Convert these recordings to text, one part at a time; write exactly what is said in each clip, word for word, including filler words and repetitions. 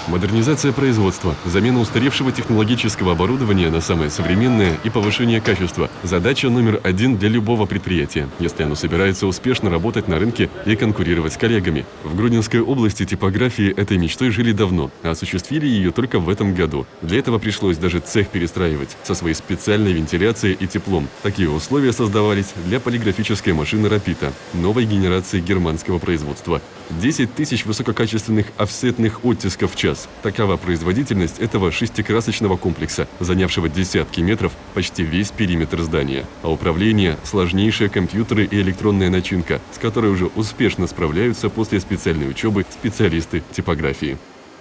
Модернизация производства, замена устаревшего технологического оборудования на самое современное и повышение качества – задача номер один для любого предприятия, если оно собирается успешно работать на рынке и конкурировать с коллегами. В Гродненской области типографии этой мечтой жили давно, а осуществили ее только в этом году. Для этого пришлось даже цех перестраивать со своей специальной вентиляцией и теплом. Такие условия создавались для полиграфической машины «Рапита» новой генерации германского производства. десять тысяч высококачественных офсетных оттисков в час. Такова производительность этого шестикрасочного комплекса, занявшего десятки метров, почти весь периметр здания. А управление – сложнейшие компьютеры и электронная начинка, с которой уже успешно справляются после специальной учебы специалисты типографии.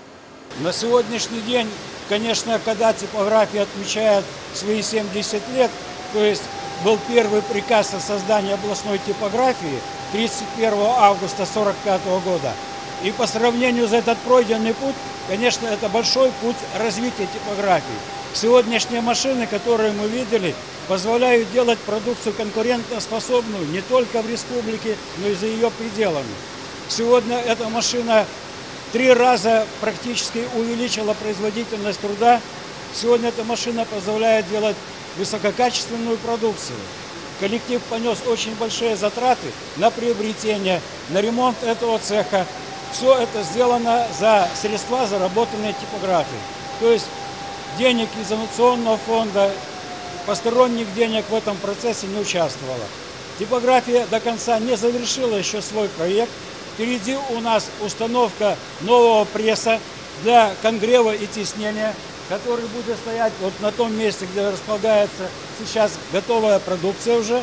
На сегодняшний день, конечно, когда типография отмечает свои семьдесят лет, то есть был первый приказ о создании областной типографии тридцать первого августа сорок пятого года. И по сравнению с этот пройденный путь, конечно, это большой путь развития типографии. Сегодняшние машины, которые мы видели, позволяют делать продукцию конкурентоспособную не только в республике, но и за ее пределами. Сегодня эта машина три раза практически увеличила производительность труда. Сегодня эта машина позволяет делать высококачественную продукцию. Коллектив понес очень большие затраты на приобретение, на ремонт этого цеха. Все это сделано за средства, заработанные типографией. То есть денег из инновационного фонда, посторонних денег в этом процессе не участвовало. Типография до конца не завершила еще свой проект. Впереди у нас установка нового пресса для конгрева и теснения, который будет стоять вот на том месте, где располагается сейчас готовая продукция уже.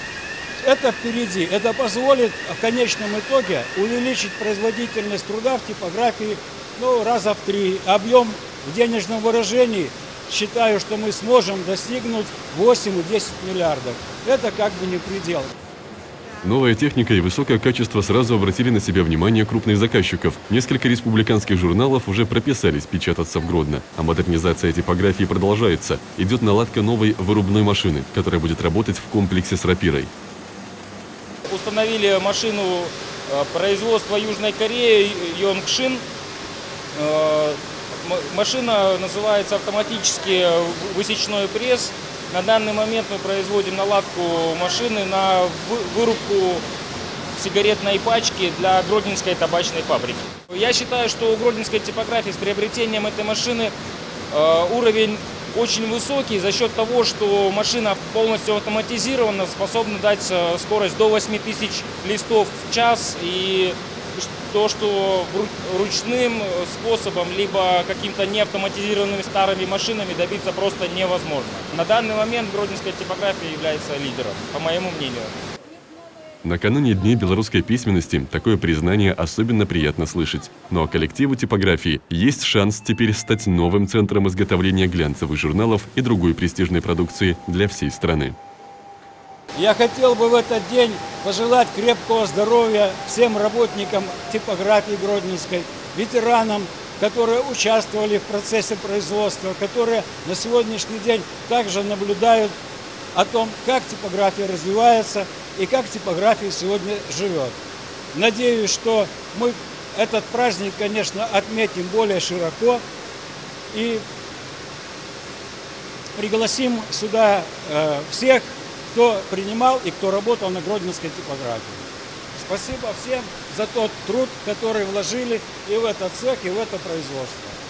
Это впереди. Это позволит в конечном итоге увеличить производительность труда в типографии ну, раза в три. Объем в денежном выражении, считаю, что мы сможем достигнуть восемь-десять миллиардов. Это как бы не предел. Новая техника и высокое качество сразу обратили на себя внимание крупных заказчиков. Несколько республиканских журналов уже прописались печататься в Гродно. А модернизация типографии продолжается. Идет наладка новой вырубной машины, которая будет работать в комплексе с рапирой. Установили машину производства Южной Кореи Йонгшин. Машина называется автоматический высечной пресс. На данный момент мы производим наладку машины на вырубку сигаретной пачки для Гродненской табачной фабрики. Я считаю, что у Гродненской типографии с приобретением этой машины уровень очень высокий за счет того, что машина полностью автоматизирована, способна дать скорость до восьми тысяч листов в час. И то, что ручным способом, либо каким-то неавтоматизированными старыми машинами добиться просто невозможно. На данный момент Гродненская типография является лидером, по моему мнению. Накануне Дней белорусской письменности такое признание особенно приятно слышать. Но коллективу типографии есть шанс теперь стать новым центром изготовления глянцевых журналов и другой престижной продукции для всей страны. Я хотел бы в этот день пожелать крепкого здоровья всем работникам типографии Гродненской, ветеранам, которые участвовали в процессе производства, которые на сегодняшний день также наблюдают о том, как типография развивается и как типография сегодня живет. Надеюсь, что мы этот праздник, конечно, отметим более широко и пригласим сюда э, всех, кто принимал и кто работал на Гродненской типографии. Спасибо всем за тот труд, который вложили и в этот цех, и в это производство.